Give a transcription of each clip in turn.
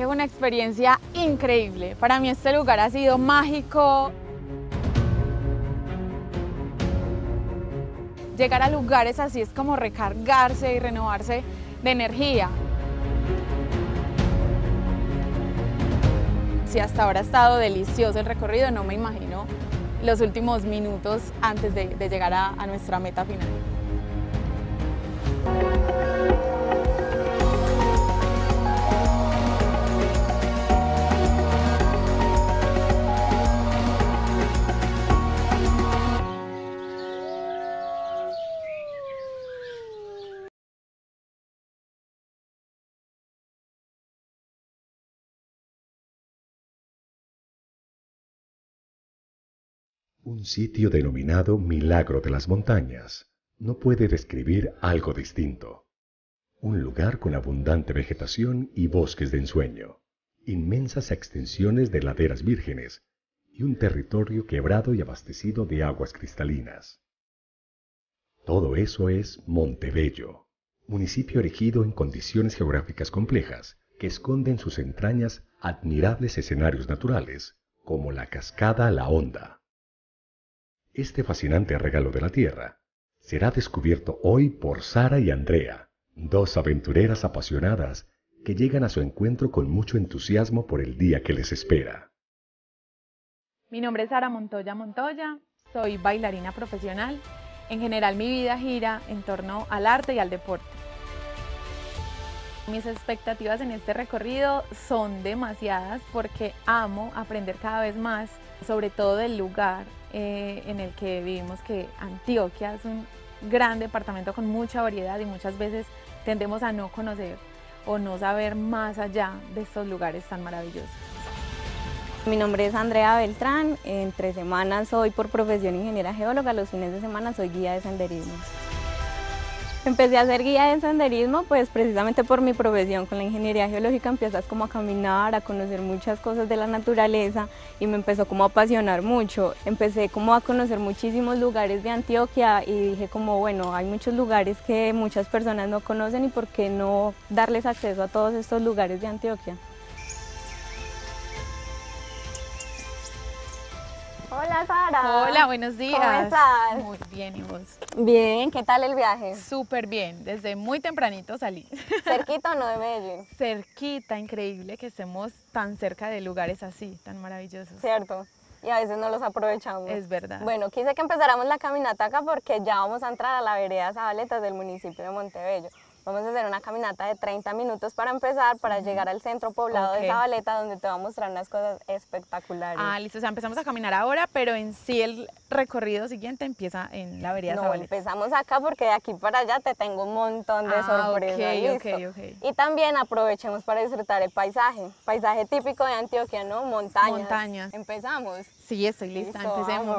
que fue una experiencia increíble. Para mí este lugar ha sido mágico. Llegar a lugares así es como recargarse y renovarse de energía. Si hasta ahora ha estado delicioso el recorrido, no me imagino los últimos minutos antes de llegar a nuestra meta final. Un sitio denominado Milagro de las Montañas no puede describir algo distinto. Un lugar con abundante vegetación y bosques de ensueño, inmensas extensiones de laderas vírgenes y un territorio quebrado y abastecido de aguas cristalinas. Todo eso es Montebello, municipio erigido en condiciones geográficas complejas que esconde en sus entrañas admirables escenarios naturales como la cascada La Honda. Este fascinante regalo de la tierra será descubierto hoy por Sara y Andrea, dos aventureras apasionadas que llegan a su encuentro con mucho entusiasmo por el día que les espera. Mi nombre es Sara Montoya Montoya, soy bailarina profesional. En general mi vida gira en torno al arte y al deporte. Mis expectativas en este recorrido son demasiadas porque amo aprender cada vez más, sobre todo del lugar en el que vivimos, que Antioquia es un gran departamento con mucha variedad y muchas veces tendemos a no conocer o no saber más allá de estos lugares tan maravillosos. Mi nombre es Andrea Beltrán, entre semanas soy por profesión ingeniera geóloga, los fines de semana soy guía de senderismo. Empecé a ser guía de senderismo pues precisamente por mi profesión. Con la ingeniería geológica empiezas como a caminar, a conocer muchas cosas de la naturaleza y me empezó como a apasionar mucho. Empecé como a conocer muchísimos lugares de Antioquia y dije como bueno, hay muchos lugares que muchas personas no conocen y por qué no darles acceso a todos estos lugares de Antioquia. Hola Sara. Hola, buenos días. ¿Cómo estás? Muy bien, ¿y vos? Bien, ¿qué tal el viaje? Súper bien, desde muy tempranito salí. ¿Cerquita o no de Medellín? Cerquita, increíble que estemos tan cerca de lugares así, tan maravillosos. Cierto, y a veces no los aprovechamos. Es verdad. Bueno, quise que empezáramos la caminata acá porque ya vamos a entrar a la vereda Zabaletas del municipio de Montebello. Vamos a hacer una caminata de 30 minutos para empezar, para llegar al centro poblado de Zabaleta, donde te voy a mostrar unas cosas espectaculares. Ah, listo, o sea, empezamos a caminar ahora, pero en sí el recorrido siguiente empieza en la vereda Zabaleta. Empezamos acá porque de aquí para allá te tengo un montón de sorpresas. Ok. Y también aprovechemos para disfrutar el paisaje típico de Antioquia, ¿no? Montañas. ¿Empezamos? Sí, estoy lista, Listo, empecemos.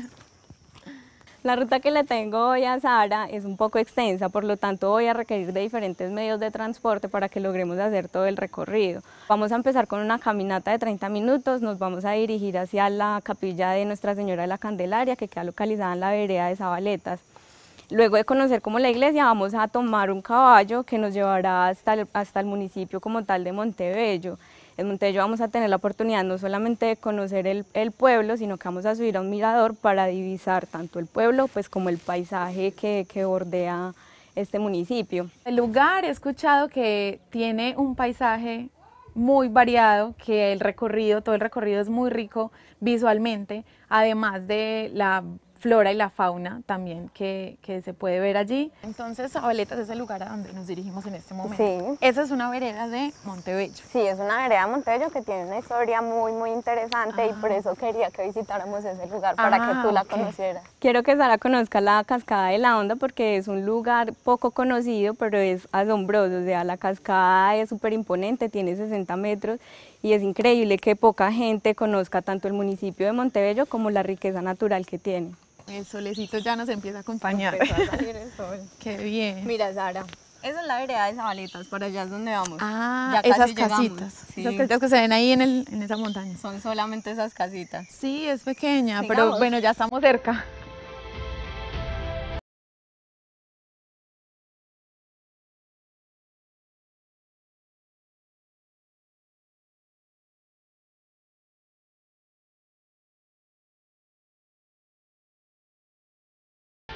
La ruta que le tengo hoy a Sara es un poco extensa, por lo tanto voy a requerir de diferentes medios de transporte para que logremos hacer todo el recorrido. Vamos a empezar con una caminata de 30 minutos, nos vamos a dirigir hacia la capilla de Nuestra Señora de la Candelaria, que queda localizada en la vereda de Zabaletas. Luego de conocer como la iglesia, vamos a tomar un caballo que nos llevará hasta el municipio como tal de Montebello. En Montebello vamos a tener la oportunidad no solamente de conocer el pueblo, sino que vamos a subir a un mirador para divisar tanto el pueblo pues, como el paisaje que bordea este municipio. El lugar, he escuchado que tiene un paisaje muy variado, que todo el recorrido es muy rico visualmente, además de la flora y la fauna también que se puede ver allí. Entonces Zabaletas es el lugar a donde nos dirigimos en este momento. Sí. Esa es una vereda de Montebello. Sí, es una vereda de Montebello que tiene una historia muy interesante y por eso quería que visitáramos ese lugar para que tú la conocieras. Quiero que Sara conozca la cascada de La Honda porque es un lugar poco conocido, pero es asombroso. O sea, la cascada es súper imponente, tiene 60 metros y es increíble que poca gente conozca tanto el municipio de Montebello como la riqueza natural que tiene. El solecito ya nos empieza a acompañar. Empezó a salir el sol. Qué bien. Mira, Sara, esa es la vereda de Zabaletas, para allá es donde vamos. Ah, ya esas casi casitas. Sí. Esas casitas que se ven ahí en esa montaña. Son solamente esas casitas. Sí, es pequeña, Sigamos. pero bueno, ya estamos cerca.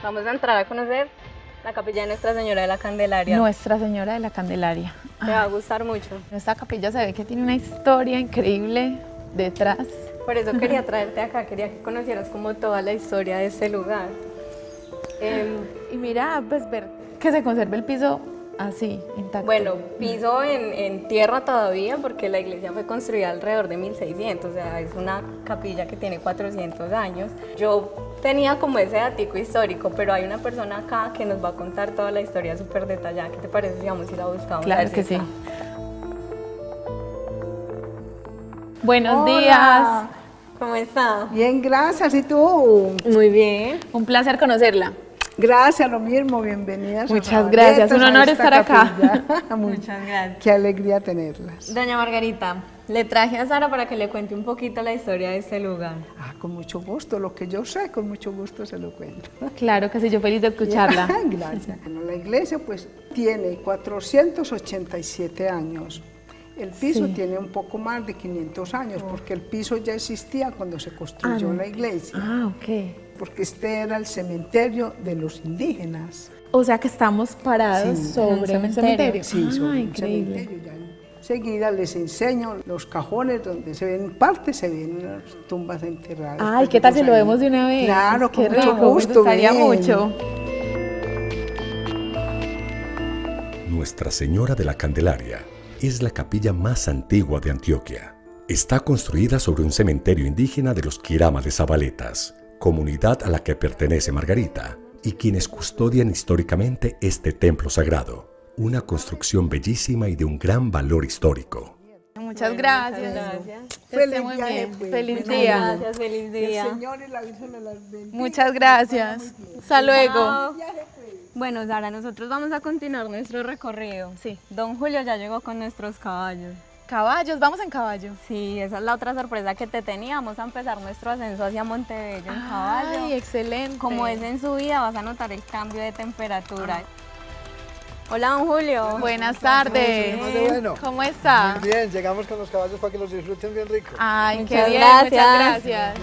Vamos a entrar a conocer la capilla de Nuestra Señora de la Candelaria. Nuestra Señora de la Candelaria. Te va a gustar mucho. Esta capilla se ve que tiene una historia increíble detrás. Por eso quería traerte acá, quería que conocieras como toda la historia de este lugar. Y mira, pues ver que se conserve el piso así, intacto. Bueno, piso en tierra todavía porque la iglesia fue construida alrededor de 1600, o sea, es una capilla que tiene 400 años. Yo tenía como ese datico histórico, pero hay una persona acá que nos va a contar toda la historia súper detallada. ¿Qué te parece si vamos a ir a buscar? Claro que sí. Buenos Hola. días. ¿Cómo está? Bien, gracias. ¿Y tú? Muy bien. Un placer conocerla. Gracias, lo mismo. Bienvenidas. Muchas gracias. Un honor estar acá. Muchas gracias. Qué alegría tenerlas. Doña Margarita, le traje a Sara para que le cuente un poquito la historia de este lugar. Con mucho gusto. Lo que yo sé, con mucho gusto se lo cuento. Claro que sí, yo feliz de escucharla. Gracias. Bueno, la iglesia pues tiene 487 años. El piso tiene un poco más de 500 años, porque el piso ya existía cuando se construyó la iglesia. Ok. Porque este era el cementerio de los indígenas. O sea que estamos parados Sí, sobre un cementerio. Sí, sobre un increíble. cementerio. Ya enseguida les enseño los cajones donde se ven, parte se ven las tumbas enterradas. Ay, ¿qué tal si lo vemos de una vez? Claro, qué con mucho rico, gusto. me gustaría ven. mucho. Nuestra Señora de la Candelaria es la capilla más antigua de Antioquia. Está construida sobre un cementerio indígena de los Quirama de Zabaletas, comunidad a la que pertenece Margarita, y quienes custodian históricamente este templo sagrado, una construcción bellísima y de un gran valor histórico. Muchas gracias. Gracias. Que esté Feliz muy viaje, bien. pues. Feliz Bueno, día. Gracias, feliz Que día. el Señor y la Virgen me las bendiga. Muchas gracias. Hasta luego. Chao. Bueno, Sara, nosotros vamos a continuar nuestro recorrido. Sí. Don Julio ya llegó con nuestros caballos. Caballos, vamos en caballo. Sí, esa es la otra sorpresa que te tenía. Vamos a empezar nuestro ascenso hacia Montebello en caballo. Ay, excelente. Como es en subida, vas a notar el cambio de temperatura. Hola, don Julio. Buenas tardes. Muy bueno. ¿Cómo está? Muy bien, llegamos con los caballos para que los disfruten bien rico. Ay, Muchas qué bien, gracias. muchas gracias.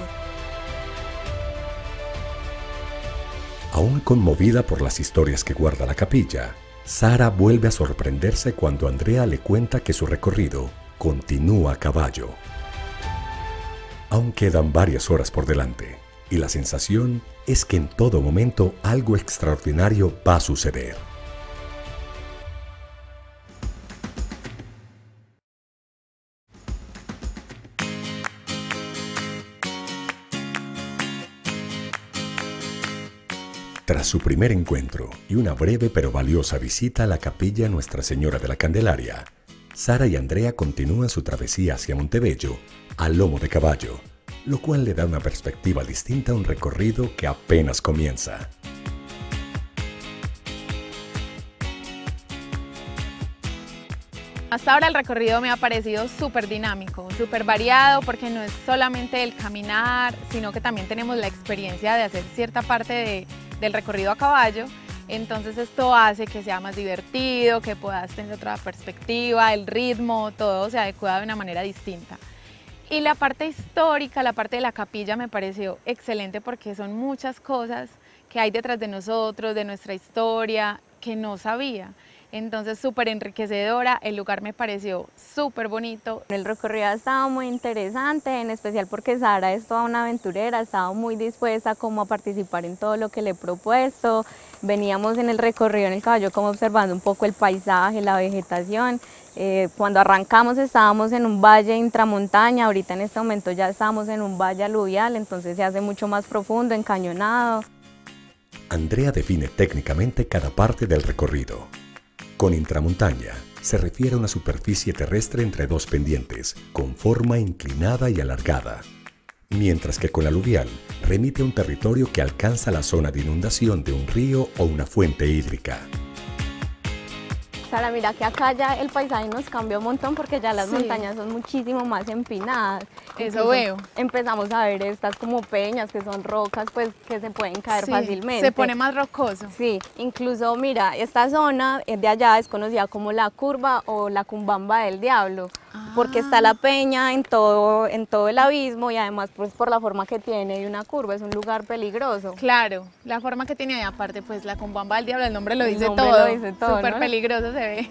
Aún conmovida por las historias que guarda la capilla, Sara vuelve a sorprenderse cuando Andrea le cuenta que su recorrido continúa a caballo. Aún quedan varias horas por delante, y la sensación es que en todo momento algo extraordinario va a suceder. Tras su primer encuentro y una breve pero valiosa visita a la capilla Nuestra Señora de la Candelaria, Sara y Andrea continúan su travesía hacia Montebello a lomo de caballo, lo cual le da una perspectiva distinta a un recorrido que apenas comienza. Hasta ahora el recorrido me ha parecido súper dinámico, súper variado, porque no es solamente el caminar, sino que también tenemos la experiencia de hacer cierta parte del recorrido a caballo. Entonces esto hace que sea más divertido, que puedas tener otra perspectiva, el ritmo, todo se adecua de una manera distinta. Y la parte histórica, la parte de la capilla me pareció excelente porque son muchas cosas que hay detrás de nosotros, de nuestra historia, que no sabía. Entonces súper enriquecedora, el lugar me pareció súper bonito. El recorrido ha estado muy interesante, en especial porque Sara es toda una aventurera, ha estado muy dispuesta como a participar en todo lo que le he propuesto. Veníamos en el recorrido en el caballo como observando un poco el paisaje, la vegetación. Cuando arrancamos estábamos en un valle intramontaña, ahorita en este momento ya estamos en un valle aluvial, entonces se hace mucho más profundo, encañonado. Andrea define técnicamente cada parte del recorrido. Con intramontaña se refiere a una superficie terrestre entre dos pendientes, con forma inclinada y alargada, mientras que con aluvial remite a un territorio que alcanza la zona de inundación de un río o una fuente hídrica. Sara, mira que acá ya el paisaje nos cambió un montón porque ya las montañas son muchísimo más empinadas Eso Incluso veo. Empezamos a ver estas como peñas, que son rocas, pues que se pueden caer Sí, fácilmente. se pone más rocoso. Sí, incluso mira, esta zona de allá es conocida como la curva o la cumbamba del diablo, porque está la peña en todo el abismo y además pues por la forma que tiene de una curva, es un lugar peligroso. Claro, la forma que tiene, y aparte pues la cumbamba del diablo, el nombre lo El dice nombre todo. lo dice todo, Súper ¿no? peligroso se ve.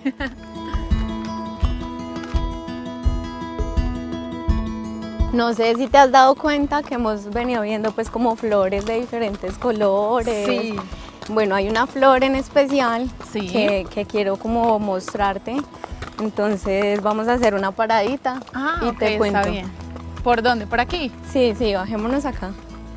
No sé si te has dado cuenta que hemos venido viendo pues como flores de diferentes colores. Sí. Bueno, hay una flor en especial Sí. que quiero como mostrarte. Entonces vamos a hacer una paradita y ok, te cuento. está bien. ¿Por dónde? ¿Por aquí? Sí, sí, bajémonos acá.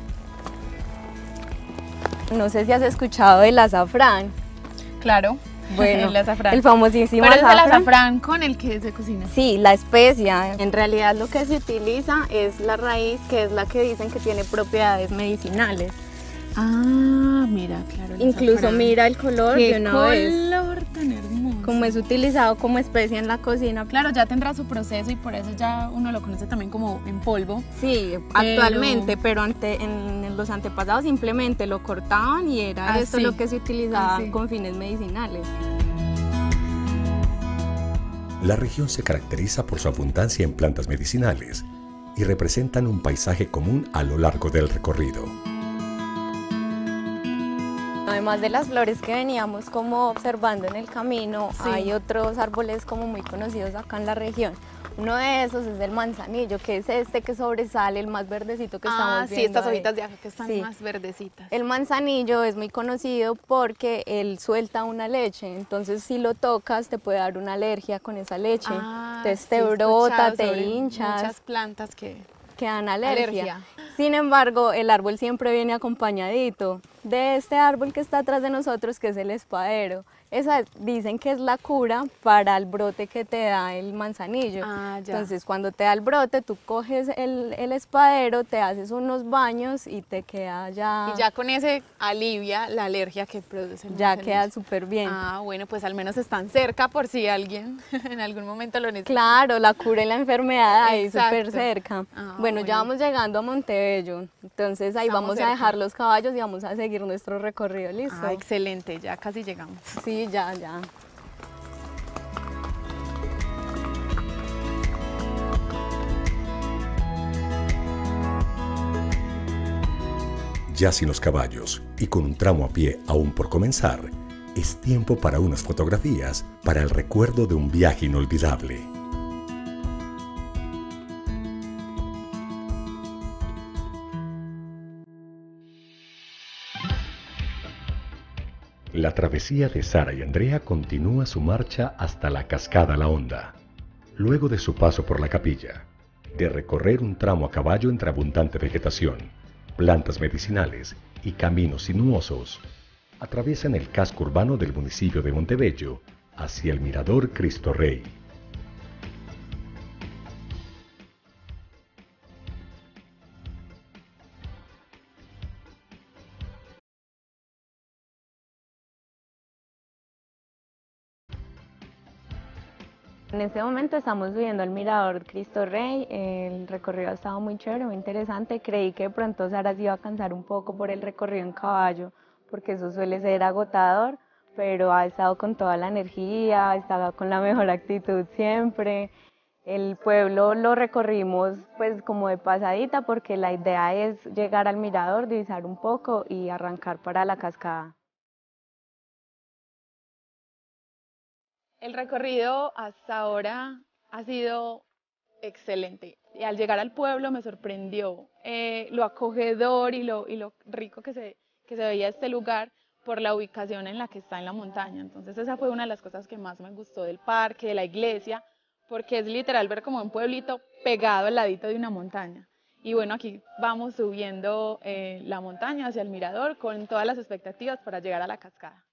No sé si has escuchado del azafrán. Claro. Bueno, el azafrán. el famosísimo Pero es el azafrán. azafrán con el que se cocina. Sí, la especia. En realidad lo que se utiliza es la raíz, que es la que dicen que tiene propiedades medicinales. Ah, mira, claro. el Incluso azafrán. mira el color Qué de una vez. color tan hermoso. Como es utilizado como especia en la cocina. Claro, ya tendrá su proceso y por eso ya uno lo conoce también como en polvo. Sí, actualmente, pero en los antepasados simplemente lo cortaban y era esto Así. lo que se utilizaba Así. con fines medicinales. La región se caracteriza por su abundancia en plantas medicinales y representan un paisaje común a lo largo del recorrido. Además de las flores que veníamos como observando en el camino, Sí. hay otros árboles como muy conocidos acá en la región. Uno de esos es el manzanillo, que es este que sobresale, el más verdecito que estamos viendo. sí, estas ahí. hojitas de acá que están Sí. más verdecitas. El manzanillo es muy conocido porque él suelta una leche, entonces si lo tocas te puede dar una alergia con esa leche. Entonces sí, te he brota, escuchado te sobre hinchas, muchas plantas que dan alergia. alergia. Sin embargo, el árbol siempre viene acompañadito de este árbol que está atrás de nosotros, que es el espadero. Esa dicen que es la cura para el brote que te da el manzanillo. Ya. Entonces, cuando te da el brote, tú coges el espadero, te haces unos baños y te queda ya... Y ya con ese alivia la alergia que produce el ya manzanillo. queda súper bien. Bueno, pues al menos están cerca por si alguien en algún momento lo necesita. Claro, la cura y la enfermedad ahí Exacto. súper cerca. Bueno, ya vamos llegando a Montebello, entonces ahí Estamos vamos cerca. a dejar los caballos y vamos a seguir nuestro recorrido, ¿listo? Excelente, ya casi llegamos. Sí, ya, ya. Ya sin los caballos y con un tramo a pie aún por comenzar, es tiempo para unas fotografías para el recuerdo de un viaje inolvidable. La travesía de Sara y Andrea continúa su marcha hasta la cascada La Honda. Luego de su paso por la capilla, de recorrer un tramo a caballo entre abundante vegetación, plantas medicinales y caminos sinuosos, atraviesan el casco urbano del municipio de Montebello hacia el Mirador Cristo Rey. En este momento estamos subiendo al Mirador Cristo Rey, el recorrido ha estado muy chévere, muy interesante, creí que de pronto Sara se iba a cansar un poco por el recorrido en caballo, porque eso suele ser agotador, pero ha estado con toda la energía, ha estado con la mejor actitud siempre. El pueblo lo recorrimos pues como de pasadita porque la idea es llegar al mirador, divisar un poco y arrancar para la cascada. El recorrido hasta ahora ha sido excelente. Y al llegar al pueblo me sorprendió lo acogedor y lo rico que se veía este lugar por la ubicación en la que está en la montaña. Entonces esa fue una de las cosas que más me gustó del parque, de la iglesia, porque es literal ver como un pueblito pegado al ladito de una montaña. Y bueno, aquí vamos subiendo la montaña hacia el mirador con todas las expectativas para llegar a la cascada.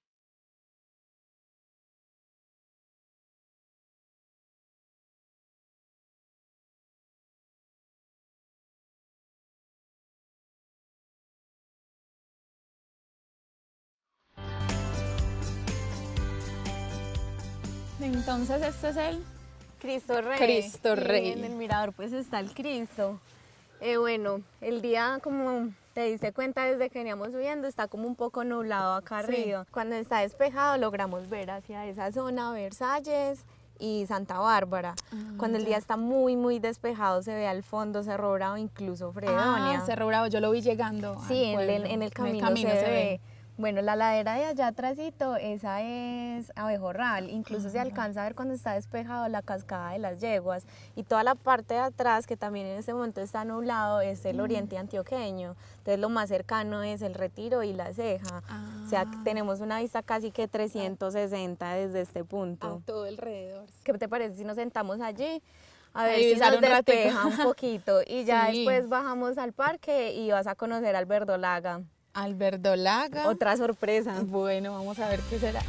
Entonces este es el Cristo Rey. Cristo Rey. Y en el mirador pues está el Cristo. Bueno, el día, como te diste cuenta desde que veníamos subiendo, está como un poco nublado acá arriba. Cuando está despejado logramos ver hacia esa zona Versalles y Santa Bárbara. Cuando el día está muy despejado se ve al fondo Cerro Bravo, incluso Fredonia. Cerro Bravo, yo lo vi llegando. Sí, en el camino se ve. Bueno, la ladera de allá atrásito, esa es Abejorral, incluso se alcanza a ver cuando está despejado la cascada de las Yeguas, y toda la parte de atrás, que también en este momento está nublado, es el oriente antioqueño. Entonces lo más cercano es el Retiro y La Ceja. O sea, tenemos una vista casi que 360 desde este punto. A todo alrededor. ¿Qué te parece si nos sentamos allí? A ver si nos despeja un poquito, y ya después bajamos al parque y vas a conocer al Verdolaga. Al Verdolaga. Otra sorpresa. Bueno, vamos a ver qué será.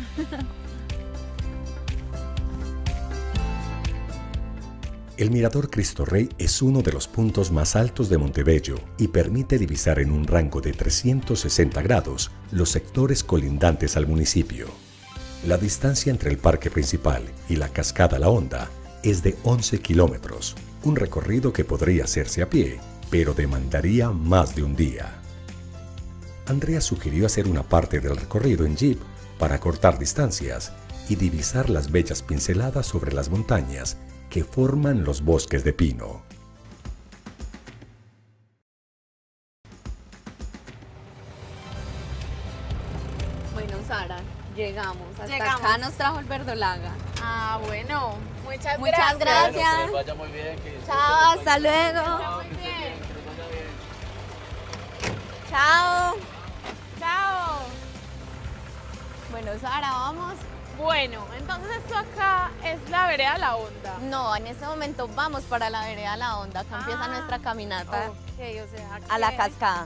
El Mirador Cristo Rey es uno de los puntos más altos de Montebello y permite divisar en un rango de 360 grados los sectores colindantes al municipio. La distancia entre el parque principal y la cascada La Honda es de 11 kilómetros, un recorrido que podría hacerse a pie, pero demandaría más de un día. Andrea sugirió hacer una parte del recorrido en jeep para cortar distancias y divisar las bellas pinceladas sobre las montañas que forman los bosques de pino. Bueno, Sara, llegamos. Hasta acá nos trajo el Verdolaga. Ah, bueno. Muchas gracias. Bueno, que les vaya muy bien. Chao, hasta luego. Muy bien. Chao. Chao. Bueno, Sara, vamos. Bueno, entonces esto acá es la vereda La Honda. No, en este momento vamos para la vereda La Honda. Acá empieza nuestra caminata Ok, o sea, a la cascada.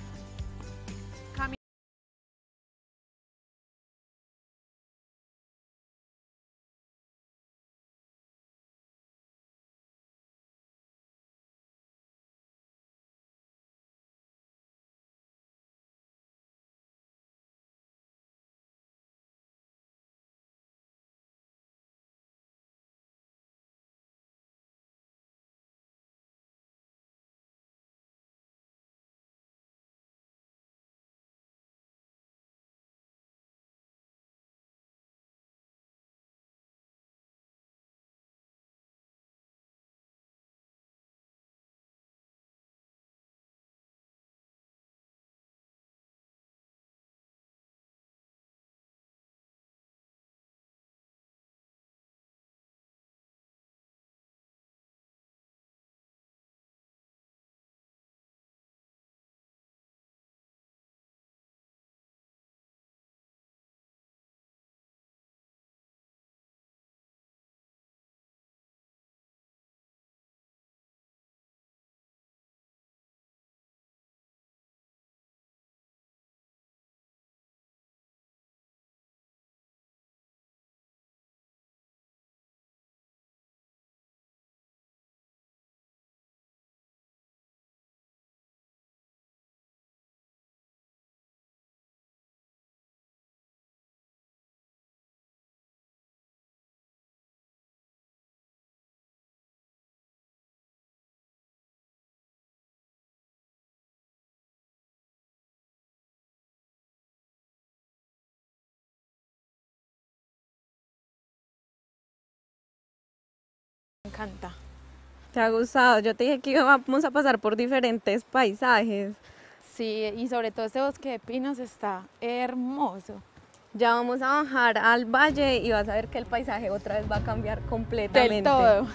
Me encanta. ¿Te ha gustado? Yo te dije que íbamos a pasar por diferentes paisajes. Sí, y sobre todo este bosque de pinos está hermoso. Ya vamos a bajar al valle y vas a ver que el paisaje otra vez va a cambiar completamente. Del todo.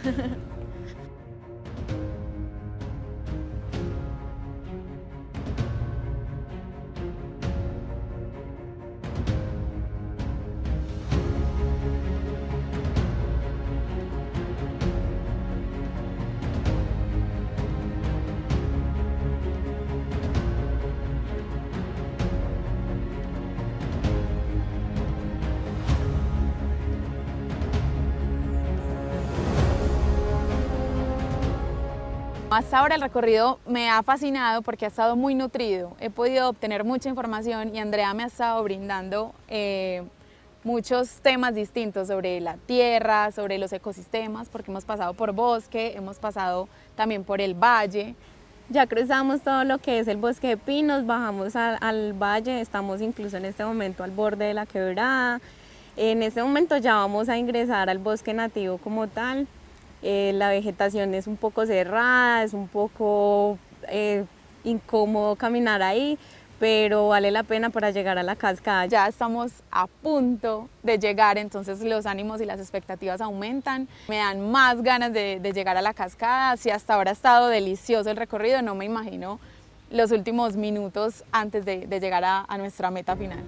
Hasta ahora el recorrido me ha fascinado porque ha estado muy nutrido. He podido obtener mucha información y Andrea me ha estado brindando muchos temas distintos sobre la tierra, sobre los ecosistemas, porque hemos pasado por bosque, hemos pasado también por el valle. Ya cruzamos todo lo que es el bosque de pinos, bajamos al valle, estamos incluso en este momento al borde de la quebrada. En este momento ya vamos a ingresar al bosque nativo como tal. La vegetación es un poco cerrada, es un poco incómodo caminar ahí, pero vale la pena para llegar a la cascada. Ya estamos a punto de llegar, entonces los ánimos y las expectativas aumentan. Me dan más ganas de llegar a la cascada. Si hasta ahora ha estado delicioso el recorrido, no me imagino los últimos minutos antes de llegar a nuestra meta final.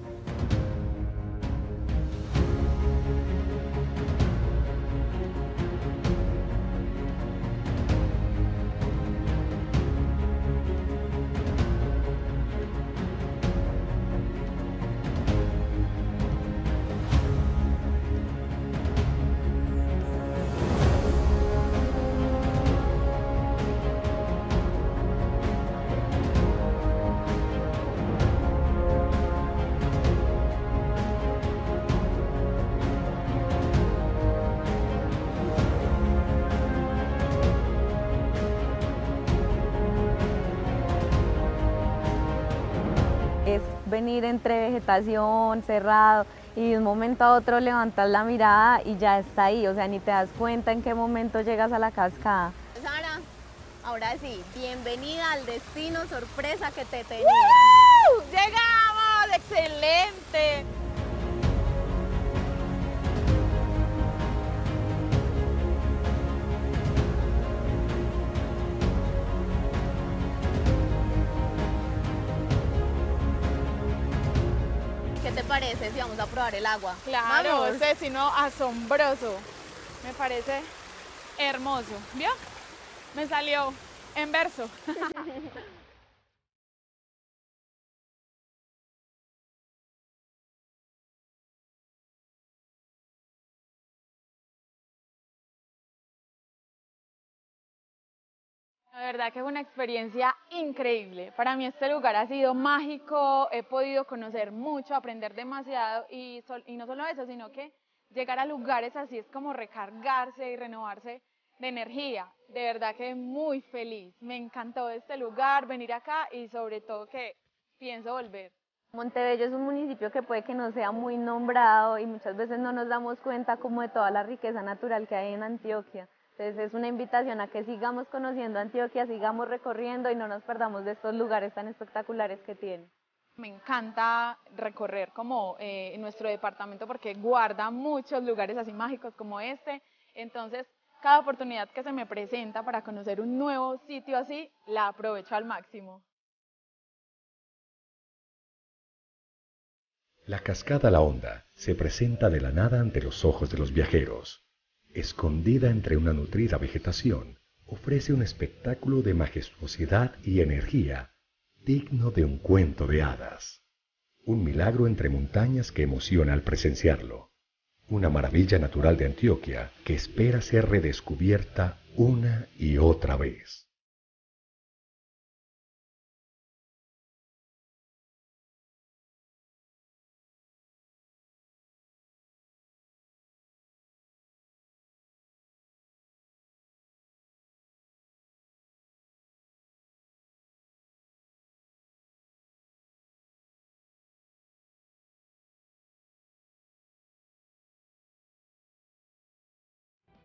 Es venir entre vegetación, cerrado, y de un momento a otro levantas la mirada y ya está ahí, o sea, ni te das cuenta en qué momento llegas a la cascada. Sara, ahora sí, bienvenida al destino sorpresa que te tenía. ¡Woo! ¡Llegamos! ¡Excelente! ¿Qué te parece si vamos a probar el agua? Claro, Vamos. ese vecino asombroso. Me parece hermoso. ¿Vio? Me salió en verso. La verdad que es una experiencia increíble. Para mí este lugar ha sido mágico, he podido conocer mucho, aprender demasiado y no solo eso, sino que llegar a lugares así es como recargarse y renovarse de energía. De verdad que muy feliz. Me encantó este lugar, venir acá y sobre todo que pienso volver. Montebello es un municipio que puede que no sea muy nombrado y muchas veces no nos damos cuenta como de toda la riqueza natural que hay en Antioquia. Entonces es una invitación a que sigamos conociendo Antioquia, sigamos recorriendo y no nos perdamos de estos lugares tan espectaculares que tiene. Me encanta recorrer como nuestro departamento porque guarda muchos lugares así mágicos como este. Entonces, cada oportunidad que se me presenta para conocer un nuevo sitio así, la aprovecho al máximo. La cascada La Honda se presenta de la nada ante los ojos de los viajeros. Escondida entre una nutrida vegetación, ofrece un espectáculo de majestuosidad y energía digno de un cuento de hadas. Un milagro entre montañas que emociona al presenciarlo. Una maravilla natural de Antioquia que espera ser redescubierta una y otra vez.